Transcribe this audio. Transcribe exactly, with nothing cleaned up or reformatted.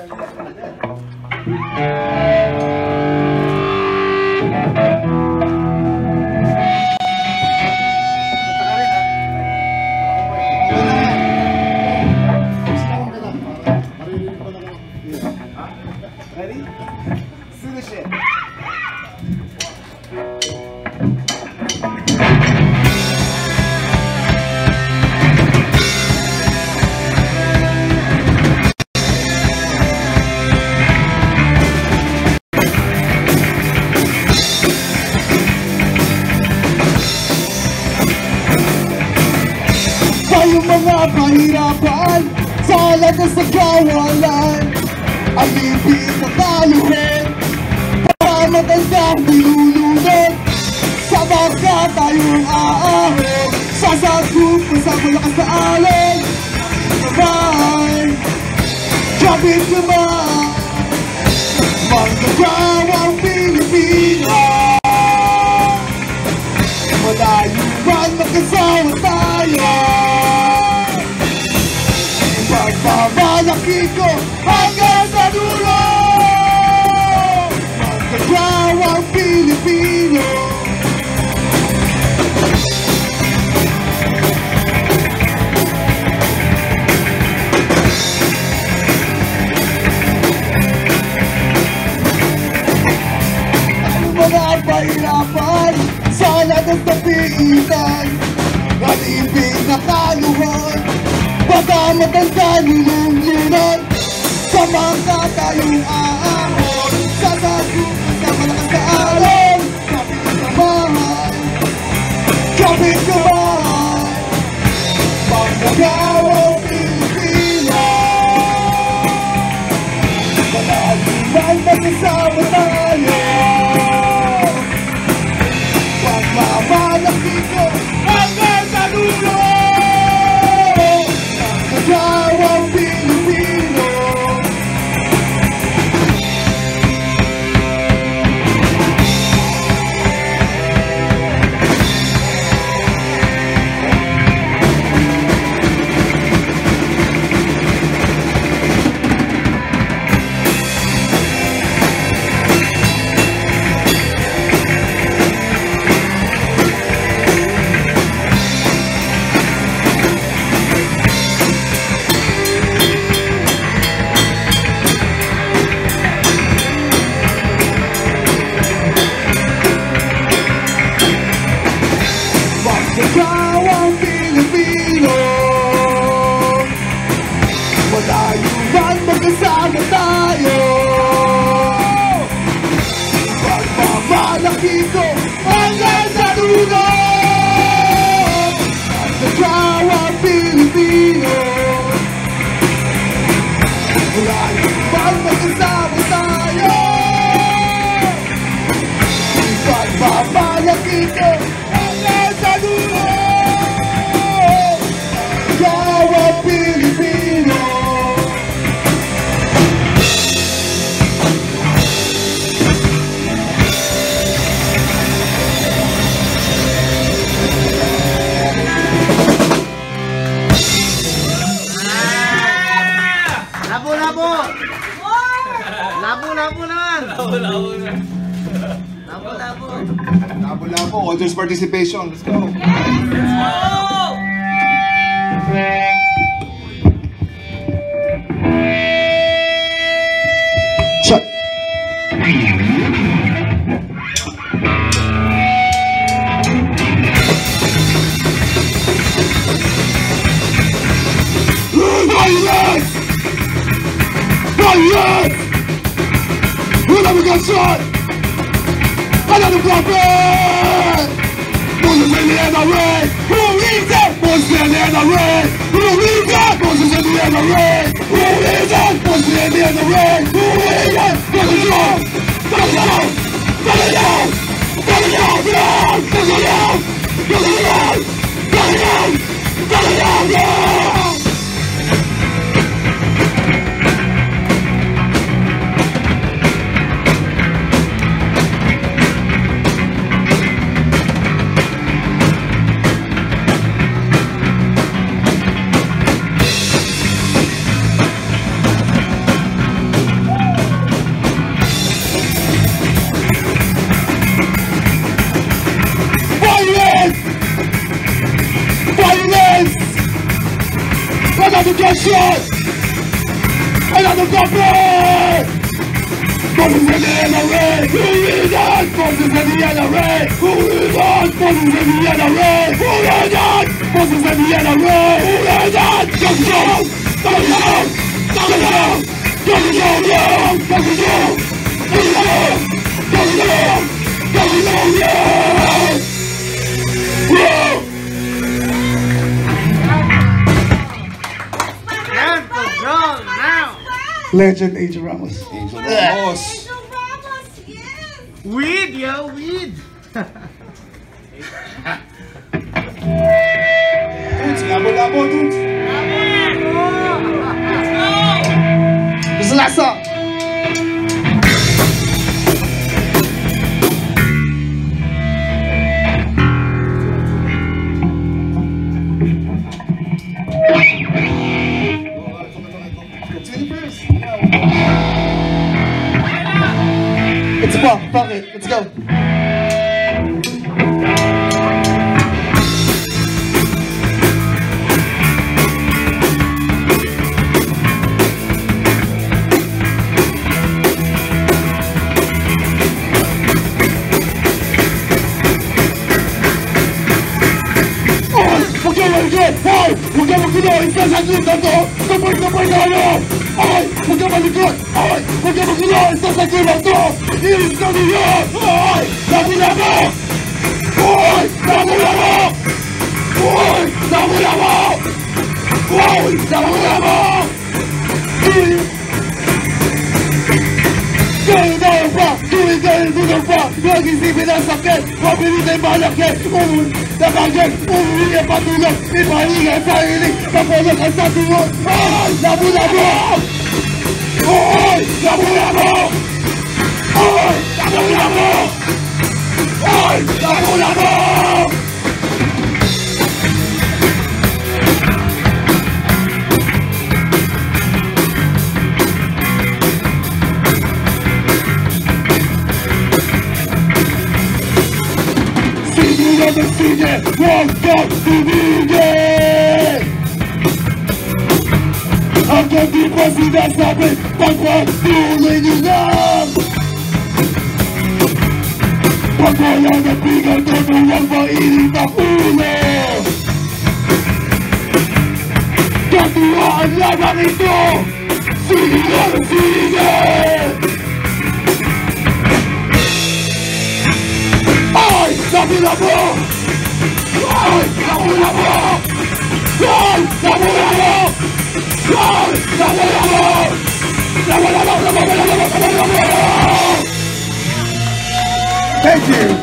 Kahirapan sa lakas sa kawalan, alipin na taluhin para magandang nilulunod. Sa baka tayong aahon, sasagup mo sa malakas na alon. Kamay, kapit kamay, manggagawang Pilipino. Malayo man magkasama tayo, pagmamalaki ko hanggang sa dulo. Manggagawang Pilipino. Ang mga pahirapan sa lakas ng piitan, alipin na kaluhan, baka matanda nilulunod. Sa mga tayong aahon, sasagutin sa malakas na alon. Kapit kamay, kapit kamay, manggagawang Pilipino. Malaluman magkasama tayo, pagmamalaki ko hanggang sa dulo. Manggagawang Pilipino. Manggagawang Pilipino. Malayuan magkasama tayo, pagmamalaki ko hanggang sa dulo. Manggagawang Pilipino. Malayuan magkasama tayo, pagmamalaki ko hanggang sa dulo. Manggagawang Pilipino. Labo, labo! Labo, labo naman! Labo, labo na. Labo, labo. Labo-labo, audience participation. Let's go! Let's go! Shut. Violence! Violence! Who never got shot? Another prophet! Moses in the N R A! Who is it? Moses in the N R A! Who is it? Moses in the N R A! Who is it? Moses in the N R A! Who is it? Moses in the N R A! Get it out! Get it out! Get it out! Get it out! Get it out! Get it out! Get it out! Yeah! gunshot! Another puppet! Forces in the N R A! Who is that? Forces in the N R A! Who is that? Forces in the N R A! Who is that? Forces in the N R A! Who is that? Go down! Go down! Go down! Go down! Go down! Go down! Go down! Go down! Whoa! Now! Legend Angel Ramos. Angel Ramos. Angel Ramos, yes! Weed, yo, weed! Dudes, labo-labo, dudes. This is the last song. It's a ball, fuck it, let's go. Ay, huwag ka magkulo, isasaglit na to! Kapag kapag na ano! Ay, huwag ka malikot! Ay, huwag ka magkulo, isasaglit na to! Iris na niyo! Ay, nakula mo! Ay, nakula mo! Ay, nakula mo! Ay, nakula mo! Gawin tayo pa! Gawin tayo dito pa! Huwag isipin ang sakit! Mabilis ay malaki! Umun! Nakagay! Umuwi ang patulog! Ipahinga sa hiling! Kapulog ang sa tungo! Ay! Nabula mo! Ay! Nabula mo! Ay! Nabula mo! Ay! Nabula mo! Sige, huwag kang tumigil! Hanggang di pa sinasabi, pagpatuloy nyo lang! Pag wala na bigal, tutuwang mainit ang ulo! Katuwaan lamang ito! Sige na, sige! Ay! Nabula mo! Ay! Nabula mo! Ay! Nabula mo! Ay! Nabula mo! Nabula mo! Nabula mo! Nabula mo! Thank you.